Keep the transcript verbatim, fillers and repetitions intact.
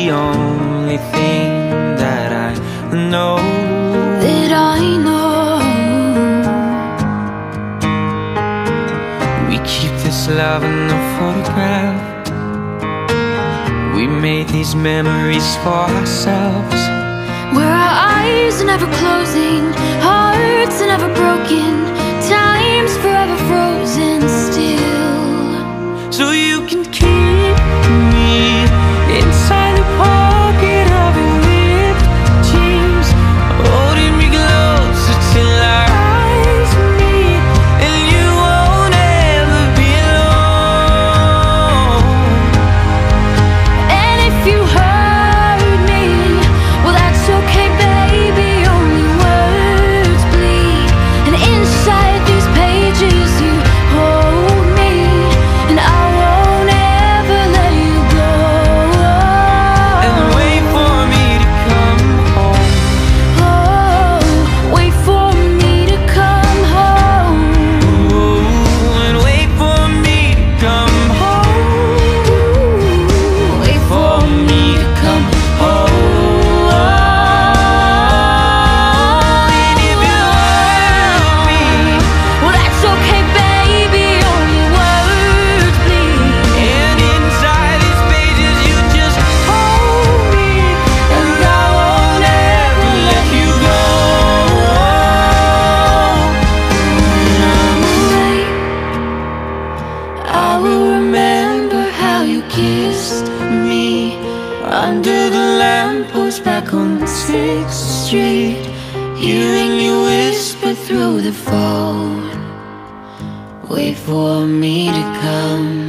the only thing that I know. That I know. We keep this love in a photograph. We made these memories for ourselves, where our eyes are never closing, hearts are never broken, time's forever frozen still. So you can keep me inside the pocket of your ripped jeans, holding me closer till our eyes meet, and you won't ever be alone. And if you hurt me, well that's okay baby, only words bleed, and inside these pages you hold me, and I won't ever let you go. And wait for me to come home. Oh, wait for me to come home. Ooh, and wait for me to come home. Wait for me to come home. And if you hurt me, Well that's okay baby, only words bleed, and inside these pages you just hold me, and I won't ever let you go. When I'm away, I will remember how you kissed me under the lamppost back on Sixth Street, hearing you whisper through the phone. Wait for me to come